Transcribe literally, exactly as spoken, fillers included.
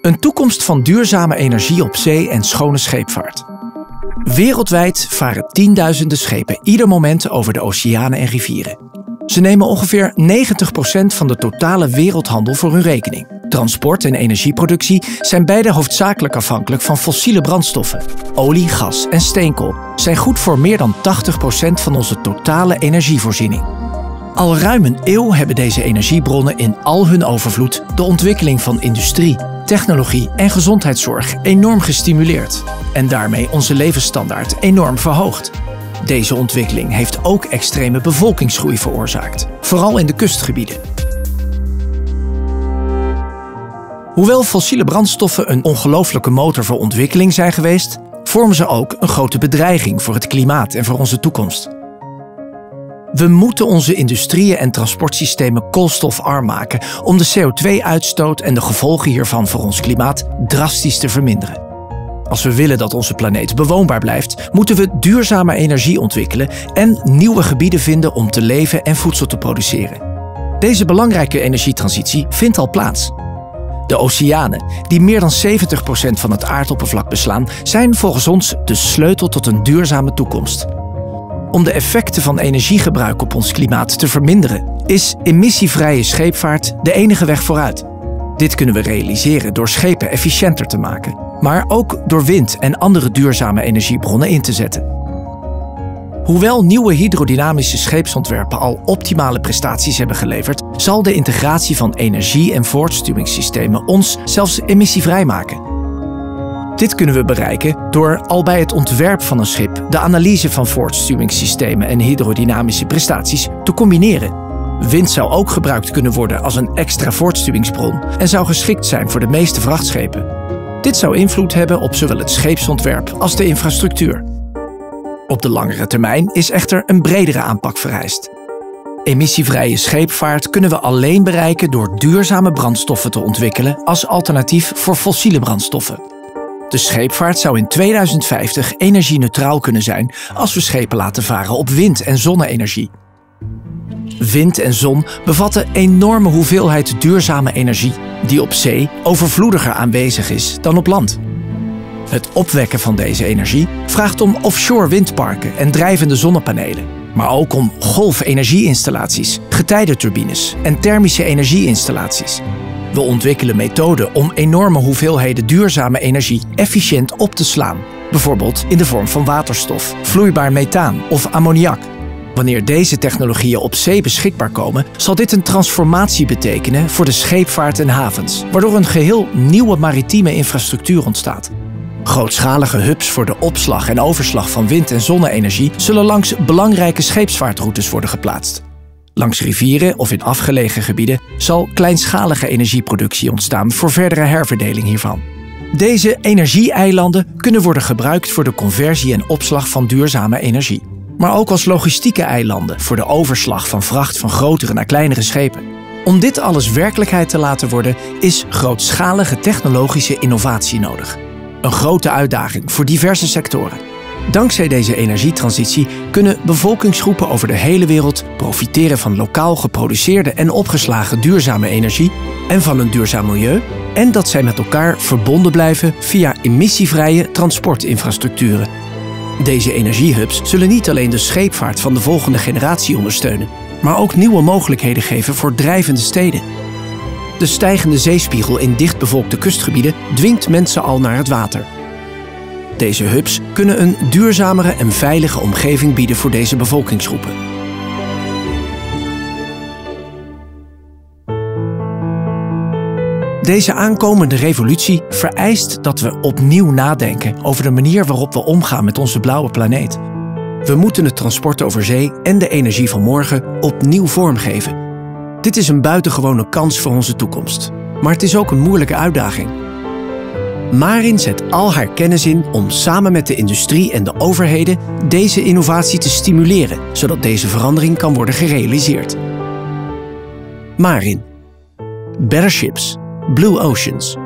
Een toekomst van duurzame energie op zee en schone scheepvaart. Wereldwijd varen tienduizenden schepen ieder moment over de oceanen en rivieren. Ze nemen ongeveer negentig procent van de totale wereldhandel voor hun rekening. Transport en energieproductie zijn beide hoofdzakelijk afhankelijk van fossiele brandstoffen. Olie, gas en steenkool zijn goed voor meer dan tachtig procent van onze totale energievoorziening. Al ruim een eeuw hebben deze energiebronnen in al hun overvloed de ontwikkeling van industrie, technologie en gezondheidszorg enorm gestimuleerd en daarmee onze levensstandaard enorm verhoogd. Deze ontwikkeling heeft ook extreme bevolkingsgroei veroorzaakt, vooral in de kustgebieden. Hoewel fossiele brandstoffen een ongelooflijke motor voor ontwikkeling zijn geweest, vormen ze ook een grote bedreiging voor het klimaat en voor onze toekomst. We moeten onze industrieën en transportsystemen koolstofarm maken om de C O twee uitstoot en de gevolgen hiervan voor ons klimaat drastisch te verminderen. Als we willen dat onze planeet bewoonbaar blijft, moeten we duurzame energie ontwikkelen en nieuwe gebieden vinden om te leven en voedsel te produceren. Deze belangrijke energietransitie vindt al plaats. De oceanen, die meer dan zeventig procent van het aardoppervlak beslaan, zijn volgens ons de sleutel tot een duurzame toekomst. Om de effecten van energiegebruik op ons klimaat te verminderen, is emissievrije scheepvaart de enige weg vooruit. Dit kunnen we realiseren door schepen efficiënter te maken, maar ook door wind en andere duurzame energiebronnen in te zetten. Hoewel nieuwe hydrodynamische scheepsontwerpen al optimale prestaties hebben geleverd, zal de integratie van energie- en voortstuwingssystemen ons zelfs emissievrij maken. Dit kunnen we bereiken door al bij het ontwerp van een schip de analyse van voortstuwingssystemen en hydrodynamische prestaties te combineren. Wind zou ook gebruikt kunnen worden als een extra voortstuwingsbron en zou geschikt zijn voor de meeste vrachtschepen. Dit zou invloed hebben op zowel het scheepsontwerp als de infrastructuur. Op de langere termijn is echter een bredere aanpak vereist. Emissievrije scheepvaart kunnen we alleen bereiken door duurzame brandstoffen te ontwikkelen als alternatief voor fossiele brandstoffen. De scheepvaart zou in tweeduizend vijftig energie-neutraal kunnen zijn als we schepen laten varen op wind- en zonne-energie. Wind en zon bevatten enorme hoeveelheid duurzame energie die op zee overvloediger aanwezig is dan op land. Het opwekken van deze energie vraagt om offshore windparken en drijvende zonnepanelen, maar ook om golfenergie-installaties, getijdenturbines en thermische energie-installaties. We ontwikkelen methoden om enorme hoeveelheden duurzame energie efficiënt op te slaan, bijvoorbeeld in de vorm van waterstof, vloeibaar methaan of ammoniak. Wanneer deze technologieën op zee beschikbaar komen, zal dit een transformatie betekenen voor de scheepvaart en havens, waardoor een geheel nieuwe maritieme infrastructuur ontstaat. Grootschalige hubs voor de opslag en overslag van wind- en zonne-energie zullen langs belangrijke scheepsvaartroutes worden geplaatst. Langs rivieren of in afgelegen gebieden zal kleinschalige energieproductie ontstaan voor verdere herverdeling hiervan. Deze energie-eilanden kunnen worden gebruikt voor de conversie en opslag van duurzame energie, maar ook als logistieke eilanden voor de overslag van vracht van grotere naar kleinere schepen. Om dit alles werkelijkheid te laten worden, is grootschalige technologische innovatie nodig. Een grote uitdaging voor diverse sectoren. Dankzij deze energietransitie kunnen bevolkingsgroepen over de hele wereld profiteren van lokaal geproduceerde en opgeslagen duurzame energie en van een duurzaam milieu, en dat zij met elkaar verbonden blijven via emissievrije transportinfrastructuren. Deze energiehubs zullen niet alleen de scheepvaart van de volgende generatie ondersteunen, maar ook nieuwe mogelijkheden geven voor drijvende steden. De stijgende zeespiegel in dichtbevolkte kustgebieden dwingt mensen al naar het water. Deze hubs kunnen een duurzamere en veilige omgeving bieden voor deze bevolkingsgroepen. Deze aankomende revolutie vereist dat we opnieuw nadenken over de manier waarop we omgaan met onze blauwe planeet. We moeten het transport over zee en de energie van morgen opnieuw vormgeven. Dit is een buitengewone kans voor onze toekomst, maar het is ook een moeilijke uitdaging. Marin zet al haar kennis in om samen met de industrie en de overheden deze innovatie te stimuleren, zodat deze verandering kan worden gerealiseerd. Marin. Better ships. Blue oceans.